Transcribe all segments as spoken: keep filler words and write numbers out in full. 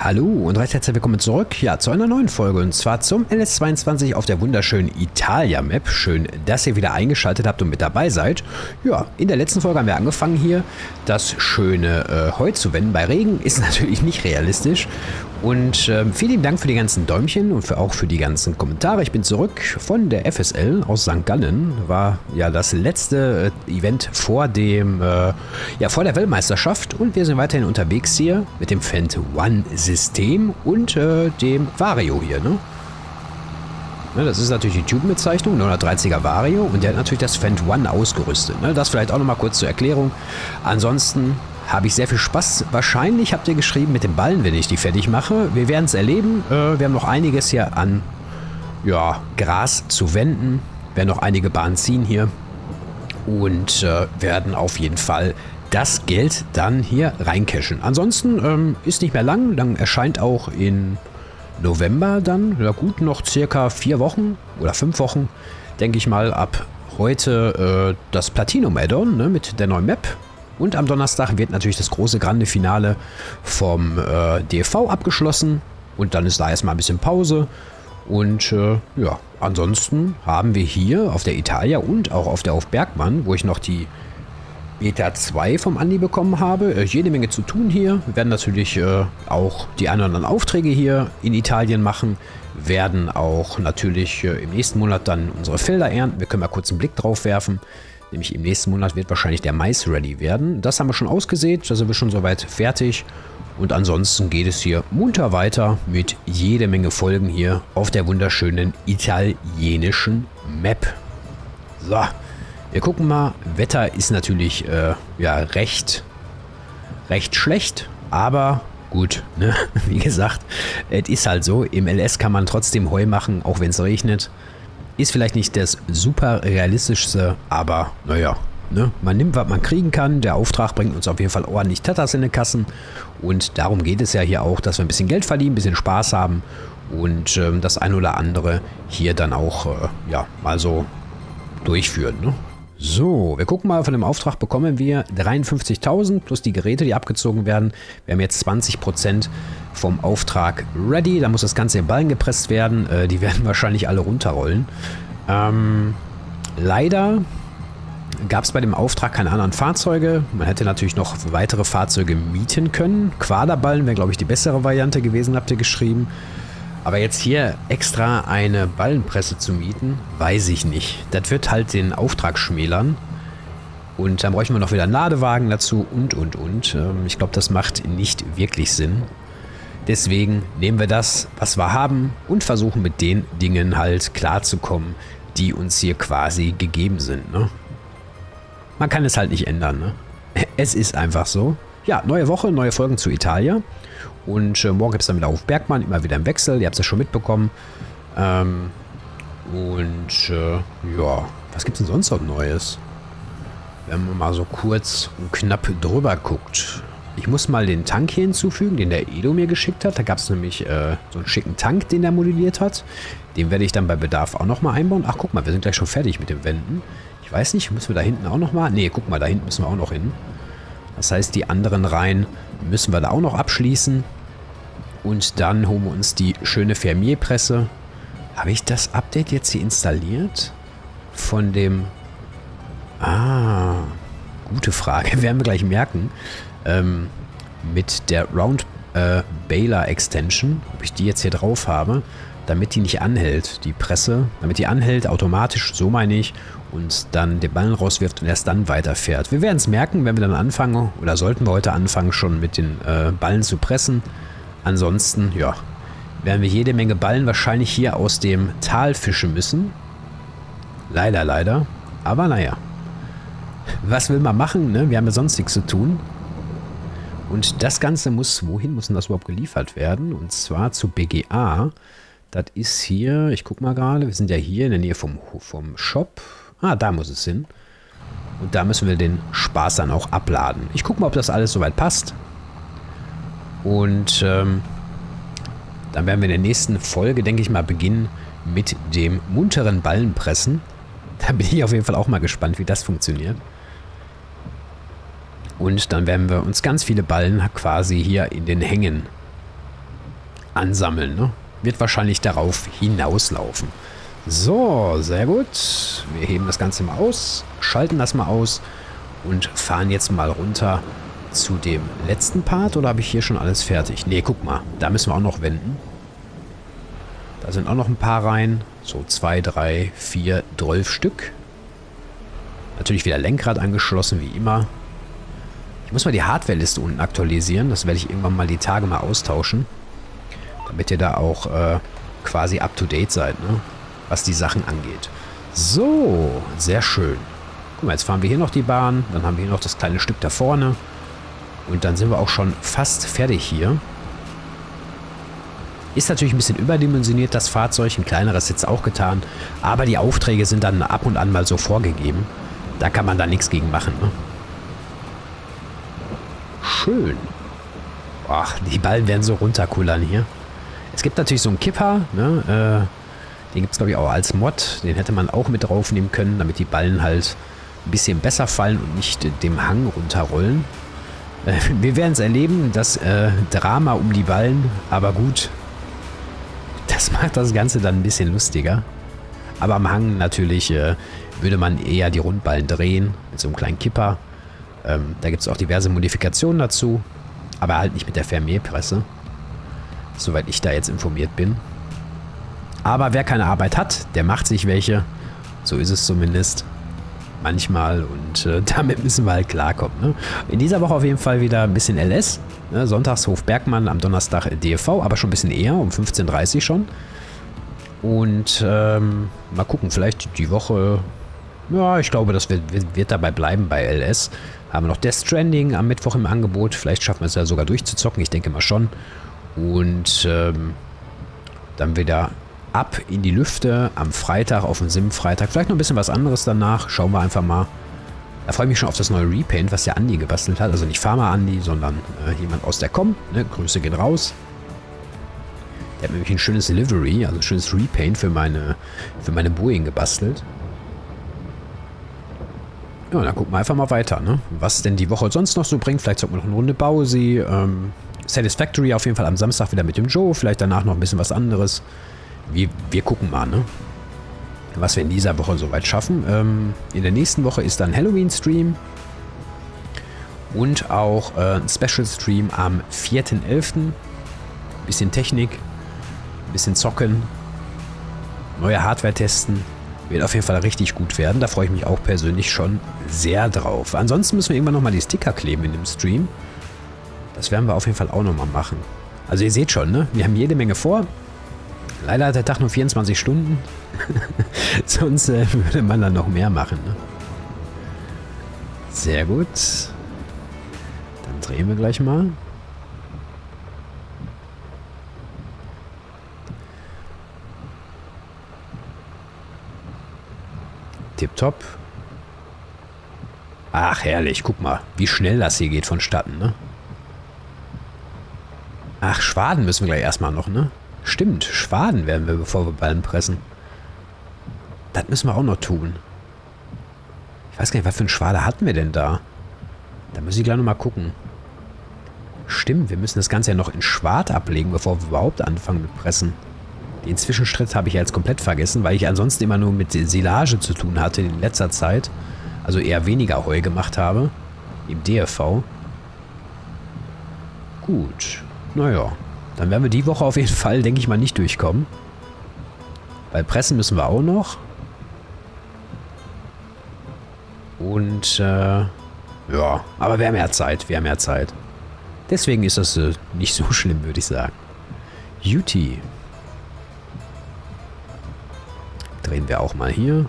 Hallo und recht herzlich willkommen zurück, ja, zu einer neuen Folge und zwar zum L S zweiundzwanzig auf der wunderschönen Italia-Map. Schön, dass ihr wieder eingeschaltet habt und mit dabei seid. Ja, in der letzten Folge haben wir angefangen hier, das schöne äh, Heu zu wenden. Bei Regen ist natürlich nicht realistisch. Und äh, vielen lieben Dank für die ganzen Däumchen und für, auch für die ganzen Kommentare. Ich bin zurück von der F S L aus Sankt Gallen. War ja das letzte äh, Event vor dem, äh, ja, vor der Weltmeisterschaft. Und wir sind weiterhin unterwegs hier mit dem Fendt One System und äh, dem Vario hier, ne? Ne, das ist natürlich die Typenbezeichnung, neunhundertdreißiger Vario. Und der hat natürlich das Fendt One ausgerüstet. Ne? Das vielleicht auch nochmal kurz zur Erklärung. Ansonsten habe ich sehr viel Spaß. Wahrscheinlich habt ihr geschrieben mit den Ballen, wenn ich die fertig mache. Wir werden es erleben. Äh, wir haben noch einiges hier an ja, Gras zu wenden. Wir werden noch einige Bahnen ziehen hier. Und äh, werden auf jeden Fall das Geld dann hier reincashen. Ansonsten ähm, ist nicht mehr lang. Dann erscheint auch in November dann, ja gut, noch circa vier Wochen oder fünf Wochen, denke ich mal, ab heute äh, das Platinum-Add-on, ne, mit der neuen Map. Und am Donnerstag wird natürlich das große Grande Finale vom äh, D F V abgeschlossen. Und dann ist da erstmal ein bisschen Pause. Und äh, ja, ansonsten haben wir hier auf der Italia und auch auf der auf Bergmann, wo ich noch die Beta zwei vom Andi bekommen habe, äh, jede Menge zu tun hier. Wir werden natürlich äh, auch die ein oder anderen Aufträge hier in Italien machen. Werden auch natürlich äh, im nächsten Monat dann unsere Felder ernten. Wir können mal kurz einen Blick drauf werfen. Nämlich im nächsten Monat wird wahrscheinlich der Mais ready werden. Das haben wir schon ausgesät, da sind wir schon soweit fertig. Und ansonsten geht es hier munter weiter mit jede Menge Folgen hier auf der wunderschönen italienischen Map. So, wir gucken mal. Wetter ist natürlich äh, ja, recht, recht schlecht, aber gut, ne? Wie gesagt, es ist halt so. Im L S kann man trotzdem Heu machen, auch wenn es regnet. Ist vielleicht nicht das super realistischste, aber naja, ne? Man nimmt, was man kriegen kann. Der Auftrag bringt uns auf jeden Fall ordentlich Tatas in die Kassen. Und darum geht es ja hier auch, dass wir ein bisschen Geld verdienen, ein bisschen Spaß haben. Und ähm, das ein oder andere hier dann auch, äh, ja, mal so durchführen, ne? So, wir gucken mal, von dem Auftrag bekommen wir dreiundfünfzigtausend plus die Geräte, die abgezogen werden. Wir haben jetzt zwanzig Prozent vom Auftrag ready. Da muss das Ganze in Ballen gepresst werden. Äh, die werden wahrscheinlich alle runterrollen. Ähm, leider gab es bei dem Auftrag keine anderen Fahrzeuge. Man hätte natürlich noch weitere Fahrzeuge mieten können. Quaderballen wäre, glaube ich, die bessere Variante gewesen, habt ihr geschrieben. Aber jetzt hier extra eine Ballenpresse zu mieten, weiß ich nicht. Das wird halt den Auftrag schmälern. Und dann bräuchten wir noch wieder einen Ladewagen dazu und, und, und. Ich glaube, das macht nicht wirklich Sinn. Deswegen nehmen wir das, was wir haben und versuchen mit den Dingen halt klarzukommen, die uns hier quasi gegeben sind, ne? Man kann es halt nicht ändern, ne? Es ist einfach so. Ja, neue Woche, neue Folgen zu Italia. Und äh, morgen gibt es dann wieder auf Bergmann, immer wieder im Wechsel. Ihr habt es ja schon mitbekommen. Ähm, und äh, ja, was gibt es denn sonst noch Neues? Wenn man mal so kurz und knapp drüber guckt. Ich muss mal den Tank hier hinzufügen, den der Edo mir geschickt hat. Da gab es nämlich äh, so einen schicken Tank, den er modelliert hat. Den werde ich dann bei Bedarf auch nochmal einbauen. Ach, guck mal, wir sind gleich schon fertig mit dem Wenden. Ich weiß nicht, müssen wir da hinten auch nochmal? Nee, guck mal, da hinten müssen wir auch noch hin. Das heißt, die anderen Reihen müssen wir da auch noch abschließen. Und dann holen wir uns die schöne Fermier-Presse. Habe ich das Update jetzt hier installiert? Von dem... Ah, gute Frage. Werden wir gleich merken. Ähm, mit der Round äh, Baler Extension, ob ich die jetzt hier drauf habe, damit die nicht anhält, die Presse. Damit die anhält, automatisch, so meine ich, und dann den Ballen rauswirft und erst dann weiterfährt. Wir werden es merken, wenn wir dann anfangen, oder sollten wir heute anfangen, schon mit den äh, Ballen zu pressen. Ansonsten, ja, werden wir jede Menge Ballen wahrscheinlich hier aus dem Tal fischen müssen. Leider, leider. Aber naja. Was will man machen, ne? Wir haben ja sonst nichts zu tun. Und das Ganze muss, wohin muss denn das überhaupt geliefert werden? Und zwar zu B G A. Das ist hier, ich guck mal gerade, wir sind ja hier in der Nähe vom, vom Shop. Ah, da muss es hin. Und da müssen wir den Spaß dann auch abladen. Ich gucke mal, ob das alles soweit passt. Und ähm, dann werden wir in der nächsten Folge, denke ich mal, beginnen mit dem munteren Ballenpressen. Da bin ich auf jeden Fall auch mal gespannt, wie das funktioniert. Und dann werden wir uns ganz viele Ballen quasi hier in den Hängen ansammeln. Ne? Wird wahrscheinlich darauf hinauslaufen. So, sehr gut. Wir heben das Ganze mal aus, schalten das mal aus und fahren jetzt mal runter zu dem letzten Part. Oder habe ich hier schon alles fertig? Ne, guck mal. Da müssen wir auch noch wenden. Da sind auch noch ein paar rein. So zwei, drei, vier, zwölf Stück. Natürlich wieder Lenkrad angeschlossen, wie immer. Ich muss mal die Hardware-Liste unten aktualisieren. Das werde ich irgendwann mal die Tage mal austauschen. Damit ihr da auch äh, quasi up-to-date seid, ne? Was die Sachen angeht. So, sehr schön. Guck mal, jetzt fahren wir hier noch die Bahn. Dann haben wir hier noch das kleine Stück da vorne. Und dann sind wir auch schon fast fertig hier. Ist natürlich ein bisschen überdimensioniert, das Fahrzeug. Ein kleineres jetzt auch getan. Aber die Aufträge sind dann ab und an mal so vorgegeben. Da kann man da nichts gegen machen, ne? Schön. Ach, die Ballen werden so runterkullern hier. Es gibt natürlich so einen Kipper, ne? Äh, den gibt es, glaube ich, auch als Mod. Den hätte man auch mit draufnehmen können, damit die Ballen halt ein bisschen besser fallen und nicht dem Hang runterrollen. Äh, wir werden es erleben, das äh, Drama um die Ballen. Aber gut, das macht das Ganze dann ein bisschen lustiger. Aber am Hang natürlich äh, würde man eher die Rundballen drehen mit so einem kleinen Kipper. Ähm, da gibt es auch diverse Modifikationen dazu. Aber halt nicht mit der Vermehrpresse. Soweit ich da jetzt informiert bin. Aber wer keine Arbeit hat, der macht sich welche. So ist es zumindest. Manchmal. Und äh, damit müssen wir halt klarkommen. Ne? In dieser Woche auf jeden Fall wieder ein bisschen L S. Ne? Sonntags Hof Bergmann, am Donnerstag D F V. Aber schon ein bisschen eher, um fünfzehn Uhr dreißig schon. Und ähm, mal gucken, vielleicht die Woche... Ja, ich glaube, das wird, wird dabei bleiben bei L S. Haben wir noch Death Stranding am Mittwoch im Angebot. Vielleicht schaffen wir es ja sogar durchzuzocken. Ich denke mal schon. Und ähm, dann wieder ab in die Lüfte am Freitag, auf den Sim-Freitag. Vielleicht noch ein bisschen was anderes danach. Schauen wir einfach mal. Da freue ich mich schon auf das neue Repaint, was der Andi gebastelt hat. Also nicht Pharma Andi, sondern äh, jemand aus der Com. Ne? Grüße gehen raus. Der hat nämlich ein schönes Livery, also ein schönes Repaint für meine, für meine Boeing gebastelt. Ja, dann gucken wir einfach mal weiter, ne? Was denn die Woche sonst noch so bringt. Vielleicht sollten wir noch eine Runde Bausi. Ähm, Satisfactory auf jeden Fall am Samstag wieder mit dem Joe. Vielleicht danach noch ein bisschen was anderes. Wir, wir gucken mal, ne? Was wir in dieser Woche soweit schaffen. Ähm, in der nächsten Woche ist dann Halloween-Stream. Und auch äh, ein Special-Stream am vierten elften Bisschen Technik. Ein bisschen zocken. Neue Hardware testen. Wird auf jeden Fall richtig gut werden. Da freue ich mich auch persönlich schon sehr drauf. Ansonsten müssen wir irgendwann nochmal die Sticker kleben in dem Stream. Das werden wir auf jeden Fall auch nochmal machen. Also ihr seht schon, ne? Wir haben jede Menge vor. Leider hat der Tag nur vierundzwanzig Stunden. Sonst äh, würde man dann noch mehr machen, ne? Sehr gut. Dann drehen wir gleich mal. Tipptopp. Ach, herrlich. Guck mal, wie schnell das hier geht vonstatten, ne? Ach, Schwaden müssen wir gleich erstmal noch, ne? Stimmt, Schwaden werden wir, bevor wir Ballen pressen. Das müssen wir auch noch tun. Ich weiß gar nicht, was für einen Schwader hatten wir denn da? Da muss ich gleich nochmal gucken. Stimmt, wir müssen das Ganze ja noch in Schwad ablegen, bevor wir überhaupt anfangen mit Pressen. Den Zwischenschritt habe ich ja jetzt komplett vergessen, weil ich ansonsten immer nur mit Silage zu tun hatte in letzter Zeit. Also eher weniger Heu gemacht habe. Im D F V. Gut. Naja. Dann werden wir die Woche auf jeden Fall, denke ich mal, nicht durchkommen. Weil pressen müssen wir auch noch. Und, äh, ja. Aber wir haben mehr Zeit. Wir haben mehr Zeit. Deswegen ist das äh, nicht so schlimm, würde ich sagen. Juti. Drehen wir auch mal hier.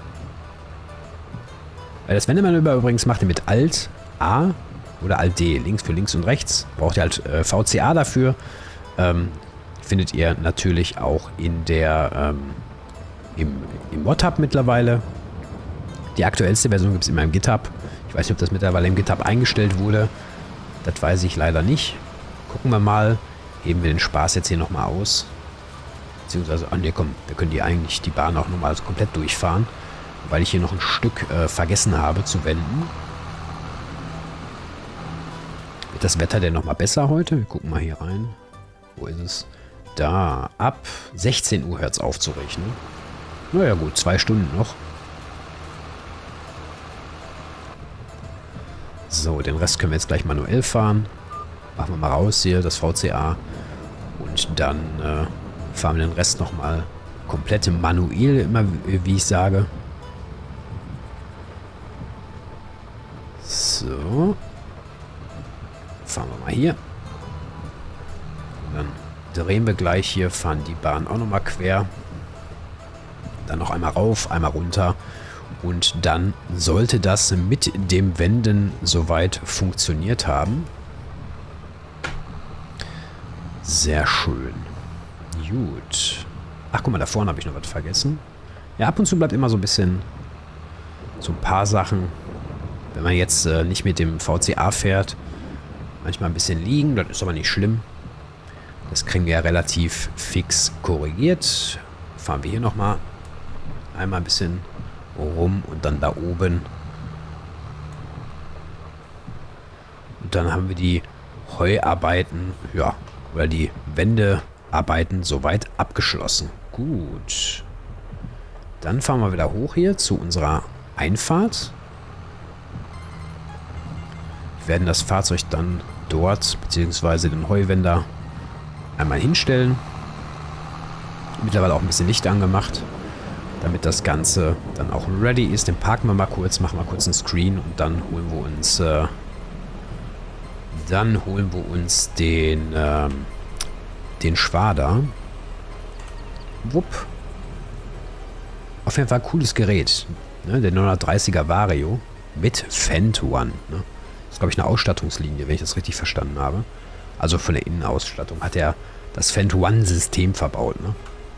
Das Wendemanöver übrigens macht ihr mit Alt A oder Alt D. Links für links und rechts. Braucht ihr halt äh, V C A dafür. Ähm, findet ihr natürlich auch in der ähm, im, im Mod-Hub mittlerweile. Die aktuellste Version gibt es immer im GitHub. Ich weiß nicht, ob das mittlerweile im GitHub eingestellt wurde. Das weiß ich leider nicht. Gucken wir mal. Heben wir den Spaß jetzt hier nochmal aus. Beziehungsweise, ah ne, komm, wir können die eigentlich die Bahn auch nochmal komplett durchfahren. Weil ich hier noch ein Stück äh, vergessen habe zu wenden. Wird das Wetter denn nochmal besser heute? Wir gucken mal hier rein. Wo ist es? da. Ab sechzehn Uhr hört es auf zu regnen. Naja gut, zwei Stunden noch. So, den Rest können wir jetzt gleich manuell fahren. Machen wir mal raus hier, das V C A. Und dann äh, fahren wir den Rest nochmal komplett manuell, immer wie ich sage. So. Fahren wir mal hier. Und dann drehen wir gleich hier, fahren die Bahn auch nochmal quer. Dann noch einmal rauf, einmal runter. Und dann sollte das mit dem Wenden soweit funktioniert haben. Sehr schön. Gut. Ach, guck mal, da vorne habe ich noch was vergessen. Ja, ab und zu bleibt immer so ein bisschen, so ein paar Sachen, wenn man jetzt äh, nicht mit dem V C A fährt, manchmal ein bisschen liegen. Das ist aber nicht schlimm. Das kriegen wir ja relativ fix korrigiert. Fahren wir hier nochmal einmal ein bisschen rum und dann da oben. Und dann haben wir die Heuarbeiten, ja, oder die Wendearbeiten soweit abgeschlossen. Gut. Dann fahren wir wieder hoch hier zu unserer Einfahrt. Wir werden das Fahrzeug dann dort, beziehungsweise den Heuwender, einmal hinstellen. Mittlerweile auch ein bisschen Licht angemacht, damit das Ganze dann auch ready ist. Den parken wir mal kurz, machen wir kurz einen Screen und dann holen wir uns äh, dann holen wir uns den ähm, den Schwader. Wupp. Auf jeden Fall ein cooles Gerät. Ne? Der neunhundertdreißiger Vario mit Fendt One. Ne? Das ist, glaube ich, eine Ausstattungslinie, wenn ich das richtig verstanden habe. Also von der Innenausstattung hat er das Fendt One-System verbaut. Ne?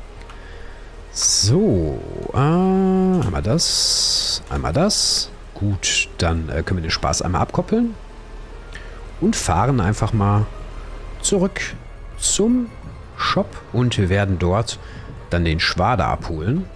So, äh, einmal das, einmal das. Gut, dann äh, können wir den Spaß einmal abkoppeln und fahren einfach mal zurück zum Shop und wir werden dort dann den Schwader abholen.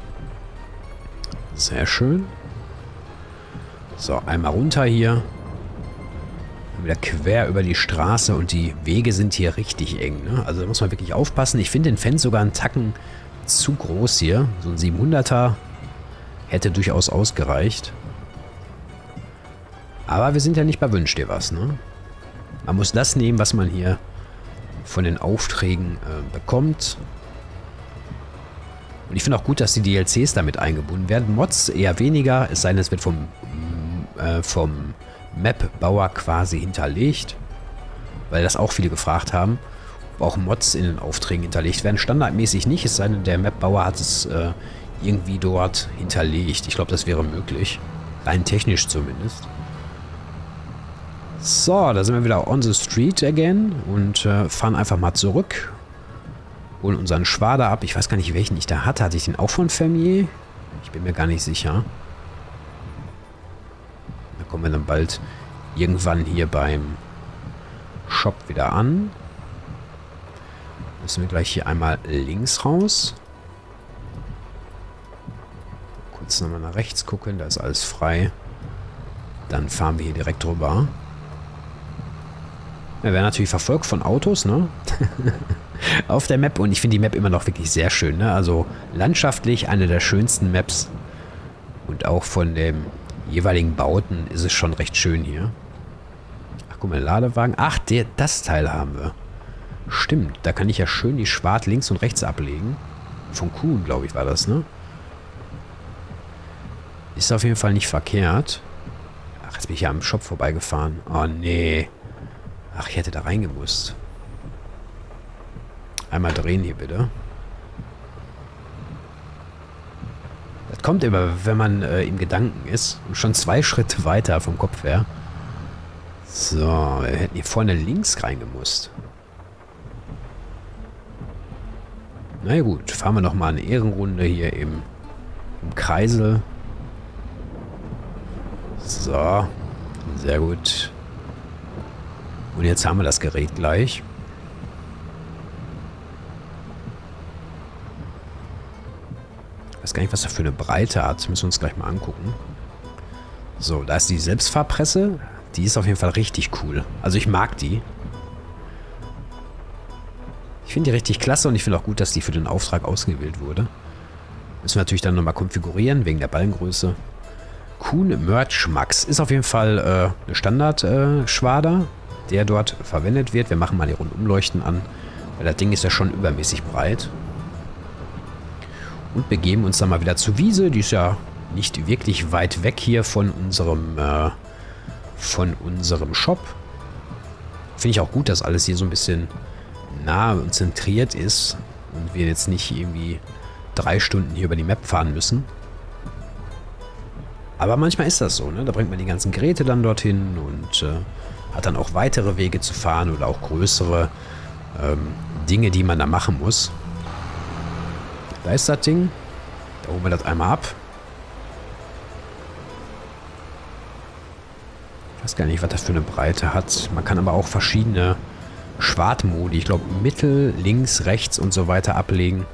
Sehr schön. So, einmal runter hier. Wieder quer über die Straße und die Wege sind hier richtig eng. Ne? Also da muss man wirklich aufpassen. Ich finde den Fendt sogar einen Tacken zu groß hier. So ein siebenhunderter hätte durchaus ausgereicht. Aber wir sind ja nicht bei Wünsch dir was. Ne? Man muss das nehmen, was man hier von den Aufträgen äh, bekommt. Und ich finde auch gut, dass die D L Cs damit eingebunden werden. Mods eher weniger, es sei denn, es wird vom, äh, vom Map-Bauer quasi hinterlegt. Weil das auch viele gefragt haben, ob auch Mods in den Aufträgen hinterlegt werden. Standardmäßig nicht, es sei denn, der Map-Bauer hat es äh, irgendwie dort hinterlegt. Ich glaube, das wäre möglich. Rein technisch zumindest. So, da sind wir wieder on the street again und äh, fahren einfach mal zurück. Holen unseren Schwader ab. Ich weiß gar nicht, welchen ich da hatte. Hatte ich den auch von Fermier? Ich bin mir gar nicht sicher. Da kommen wir dann bald irgendwann hier beim Shop wieder an. Müssen wir gleich hier einmal links raus. Kurz nochmal nach rechts gucken, da ist alles frei. Dann fahren wir hier direkt drüber. Wir werden natürlich verfolgt von Autos, ne? Auf der Map und ich finde die Map immer noch wirklich sehr schön, ne? Also landschaftlich eine der schönsten Maps und auch von dem jeweiligen Bauten ist es schon recht schön hier. Ach, guck mal, Ladewagen. Ach, der, das Teil haben wir. Stimmt, da kann ich ja schön die Schwart links und rechts ablegen. Von Kuhn, glaube ich, war das, ne? Ist auf jeden Fall nicht verkehrt. Ach, jetzt bin ich ja am Shop vorbeigefahren. Oh, nee. Ach, ich hätte da reingemusst. Einmal drehen hier, bitte. Das kommt immer, wenn man äh, im Gedanken ist. Und schon zwei Schritte weiter vom Kopf her. So, wir hätten hier vorne links reingemusst. Na ja, gut, fahren wir nochmal eine Ehrenrunde hier im, im Kreisel. So, sehr gut. Und jetzt haben wir das Gerät gleich. Ich weiß gar nicht, was er für eine Breite hat. Das müssen wir uns gleich mal angucken. So, da ist die Selbstfahrpresse. Die ist auf jeden Fall richtig cool. Also ich mag die. Ich finde die richtig klasse und ich finde auch gut, dass die für den Auftrag ausgewählt wurde. Müssen wir natürlich dann nochmal konfigurieren, wegen der Ballengröße. Kuhn Merch Max ist auf jeden Fall äh, eine Standard-Schwader, äh, der dort verwendet wird. Wir machen mal die Rundumleuchten an, weil das Ding ist ja schon übermäßig breit. Und begeben uns dann mal wieder zur Wiese. Die ist ja nicht wirklich weit weg hier von unserem, äh, von unserem Shop. Finde ich auch gut, dass alles hier so ein bisschen nah und zentriert ist und wir jetzt nicht irgendwie drei Stunden hier über die Map fahren müssen. Aber manchmal ist das so, ne? Da bringt man die ganzen Geräte dann dorthin und äh, hat dann auch weitere Wege zu fahren oder auch größere ähm, Dinge, die man da machen muss. Da ist das Ding. Da holen wir das einmal ab. Ich weiß gar nicht, was das für eine Breite hat. Man kann aber auch verschiedene Schwartmodi, ich glaube Mittel, links, rechts und so weiter ablegen.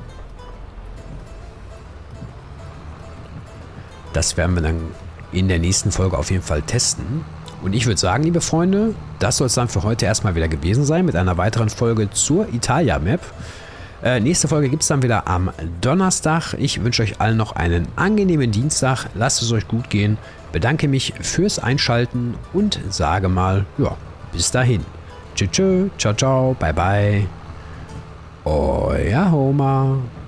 Das werden wir dann in der nächsten Folge auf jeden Fall testen. Und ich würde sagen, liebe Freunde, das soll es dann für heute erstmal wieder gewesen sein mit einer weiteren Folge zur Italia-Map. Äh, nächste Folge gibt es dann wieder am Donnerstag. Ich wünsche euch allen noch einen angenehmen Dienstag. Lasst es euch gut gehen. Bedanke mich fürs Einschalten und sage mal, ja, bis dahin. Tschüss, tschüss, ciao, ciao, bye, bye. Euer Homer.